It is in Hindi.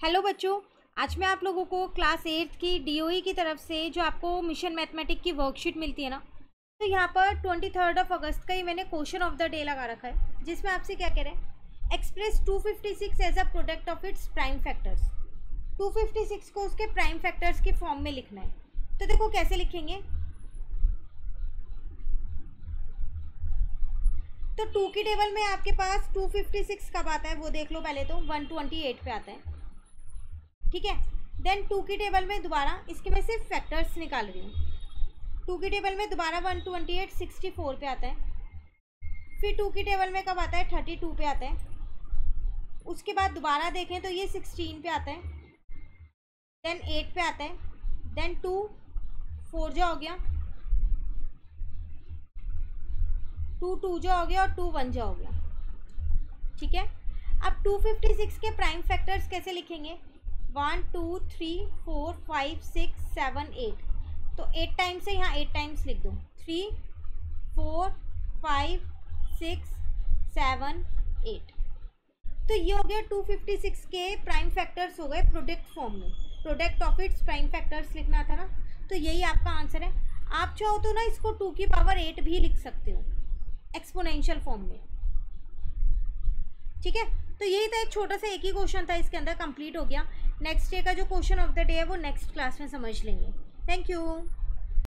हेलो बच्चों, आज मैं आप लोगों को क्लास 8 की डीओई की तरफ से जो आपको मिशन मैथमेटिक की वर्कशीट मिलती है ना, तो यहाँ पर 23 अगस्त का ही मैंने क्वेश्चन ऑफ द डे लगा रखा है, जिसमें आपसे क्या कह रहे हैं, express 256 as a product of its prime factors. 256 को उसके प्राइम फैक्टर्स के फॉर्म में लिखना है। तो देखो कैसे लिखेंगे। तो 2 की टेबल में आपके पास 256 कब आता है वो देख लो। पहले तो 128 पे आता है, ठीक है। देन 2 की टेबल में दोबारा इसके मैं सिर्फ फैक्टर्स निकाल रही हूँ। 2 की टेबल में दोबारा 128 64 पे आता है। फिर 2 की टेबल में कब आता है, 32 पे आता है। उसके बाद दोबारा देखें तो ये 16 पे आता है। देन 8 पे आता है। देन 2 4 जो हो गया, 2 2 जो हो गया और 2 1 जो हो गया, ठीक है। अब 256 के प्राइम फैक्टर्स कैसे लिखेंगे, 1 2 3 4 5 6 7 8। तो 8 टाइम्स है, यहाँ 8 टाइम्स लिख दो। 3 4 5 6 7 8। तो ये हो गया 256 के प्राइम फैक्टर्स हो गए प्रोडक्ट फॉर्म में। Product of its prime factors लिखना था ना, तो यही आपका आंसर है। आप चाहो तो ना इसको 2 की पावर 8 भी लिख सकते हो एक्सपोनेंशियल फॉर्म में, ठीक है। तो यही था, एक छोटा सा एक ही क्वेश्चन था, इसके अंदर कंप्लीट हो गया। नेक्स्ट डे का जो क्वेश्चन ऑफ द डे है वो नेक्स्ट क्लास में समझ लेंगे। Thank you.